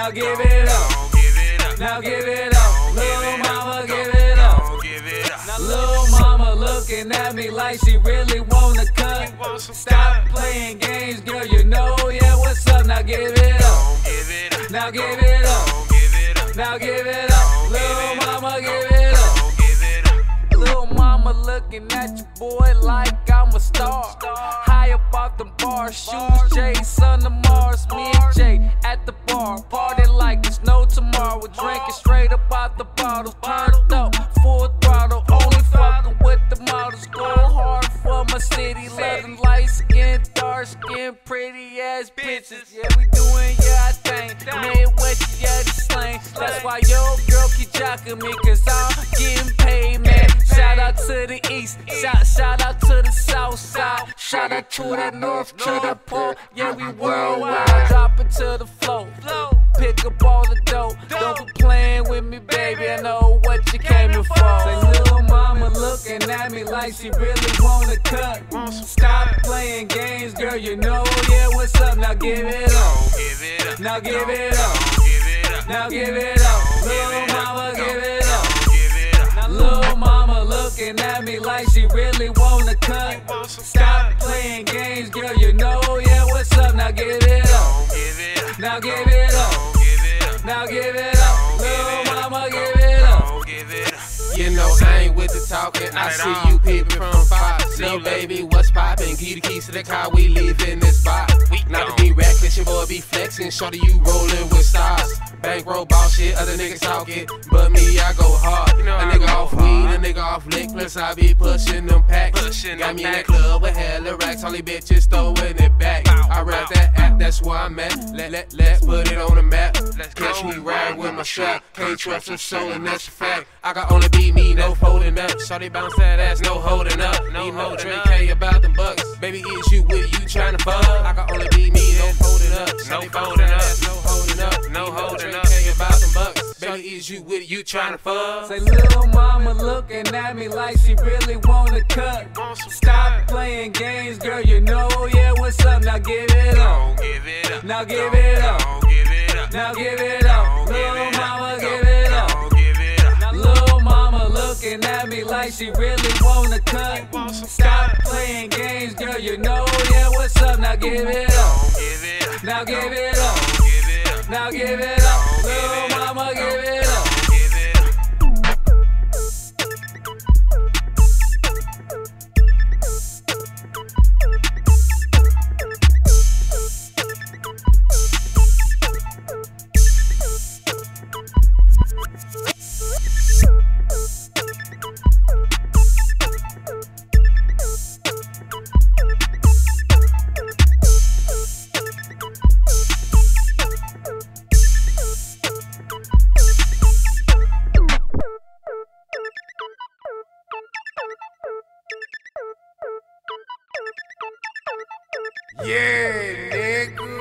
Now give it up. Now give it up. Little mama, give it up. Little mama looking at me like she really wanna cut. Stop playing games, girl, you know, yeah, what's up? Now give it up. Now give it up. Now give it up. Little mama, give it up. Little mama looking at you, boy, like I'm a star. High up off the bar, shoes, Jay, son of Mars. Me and Jay at the bar, party like it's no tomorrow. We're drinking straight up out the bottles, turned up, full throttle. Only fucking with the models, go hard for my city. Loving light skin, dark skin, pretty ass bitches. Yeah, we doing our thing. Midwest, yeah, the slang. That's why your girl keep jocking me, cause I'm getting paid, man. Shout out to the east, shout out to the south side. Shout out to the north, to the pole. Yeah, we worldwide. Drop it to the flow, pick up all the dough. Don't be playing with me, baby, I know what you came here for. Say little mama looking at me like she really wanna cut. Stop playing games, girl, you know, yeah, what's up? Now give it up. Now give it up. Now give it up. Little mama, give it up. Little mama looking at me like she really wanna cut. Stop playing games, girl, you know, yeah, what's up? Now give it up. Now give it up. Now give it up. Little mama, give it up. You know I ain't with the talking, I see you peeping from far. Little baby, what's poppin'? Give you the keys to the car, we leave in this spot. Not to be reckless, your boy be flexin'. Shorty, you rollin' with stars. Bankroll ball shit, other niggas talkin', but me, I go hard. A nigga off weed, a nigga off lick, plus I be pushin' them packs. Got me in that club with hella racks, all these bitches throwin' it back. I rap that app, that's where I'm at. Let's put it on the map. Catch me riding with my strap. Can't trust a soul, and that's a fact. I got only beat me, no folding up. Shorty bounce that ass, no holding up. Need no drink, care about them bucks. Baby, is you with you tryna fuck? I got only beat me, no folding up. No folding up, no holding up, no holding up. Care about them bucks. Baby, is you with you tryna fuck? Say little mama looking at me like she really wanna cut. Stop playing games, girl, you know, yeah, what's up? Now give it up. Now give it up. Now give it up. Little mama, give it up. Little mama looking at me like she really wanna cut. Stop playing games, girl, you know, yeah, what's up? Now give it up. Now give it up. Now give it up. Little mama, give it up. Yeah, nigga.